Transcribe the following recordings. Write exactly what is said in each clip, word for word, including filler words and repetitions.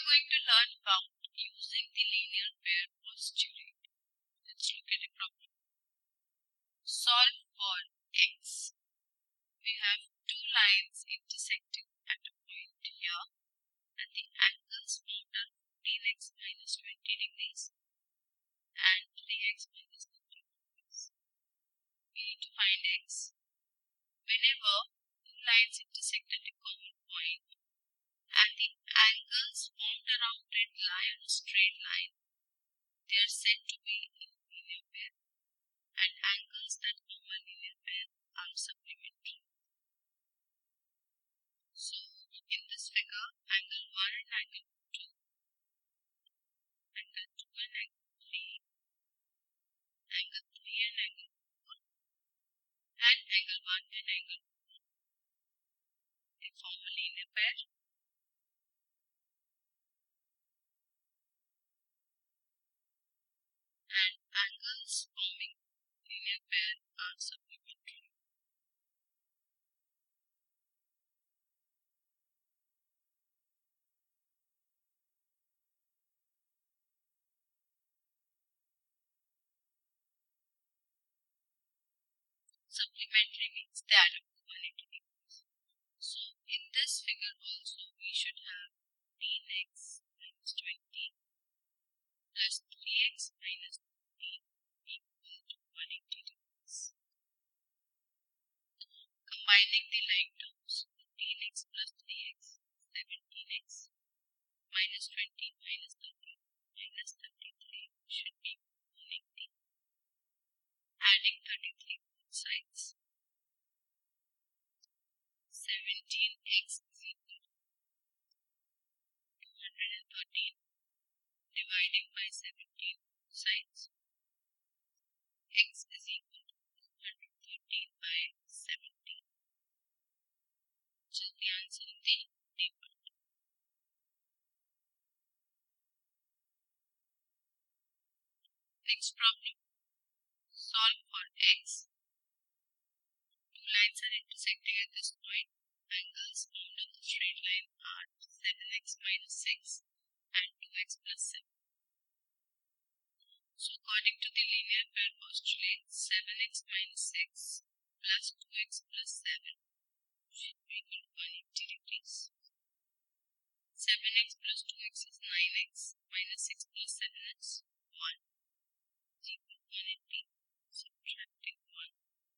going to learn about using the linear pair postulate. Let's look at a problem. Solve for x. We have two lines intersecting at a point here, and the angles formed are fifteen x minus twenty degrees and three x minus thirty degrees. We need to find x. Whenever two lines intersect at a common point and the angles formed around it lie on a straight line, they are said to be in linear pair, and angles that form a linear pair are supplementary. So, in this figure, angle one and angle two, angle two and angle three, angle three and angle four, and angle one and angle four, they form a linear pair. And angles forming linear pair are supplementary. Supplementary means they add up to one hundred eighty degrees. So in this figure also we should have fifteen x minus twenty plus three x minus fifteen equal to one hundred eighty degrees. Combining the like terms, fifteen x plus three x, seventeen x, minus twenty minus thirty minus thirty-three should be one hundred eighty. Adding thirty-three both sides, seventeen x is equal to two hundred thirteen, dividing by seventeen both sides, x is equal to two hundred thirteen by seventeen, which is the answer in the D part. Next problem. Solve for x. Two lines are intersecting at this point. Angles formed on the straight line are seven x minus six and two x plus seven. So according to the linear pair postulate, seven x minus six plus two x plus seven should be equal to one hundred eighty degrees. seven x plus two x is nine x minus six plus seven is one is equal to one hundred eighty. Subtracting one.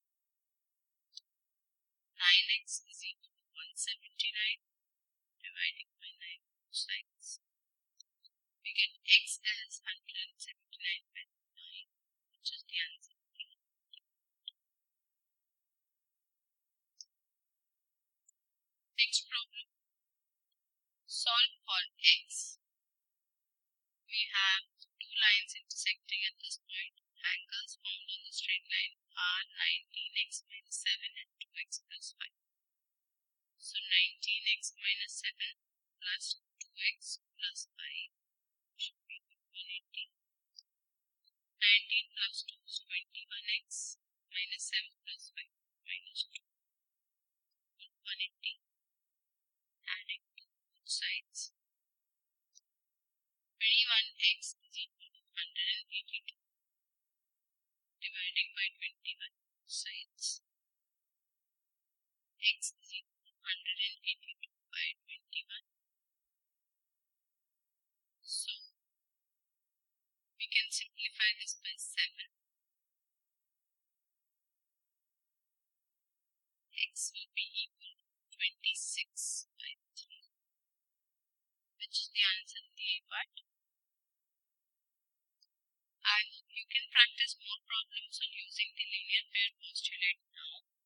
nine x is equal to one hundred seventy-nine, dividing by nine both sides. We get x as one hundred seventy-nine by nine, which is the answer. Next problem. Solve for x. We have two lines intersecting at this point. Angles formed on the straight line are nineteen x minus seven and two x plus five. So nineteen x minus seven plus two x plus five should be equal to one hundred eighty. nineteen plus two is twenty-one x minus seven plus five minus two equal to one hundred eighty. Adding to both sides. twenty-one x is equal to one hundred eighty-two. Dividing by twenty-one both sides. X is equal to one hundred eighty-two by twenty-one. So we can simplify this by seven. X will be equal to twenty-six by three, which is the answer in the A part. I hope you can practice more problems on using the linear pair postulate now.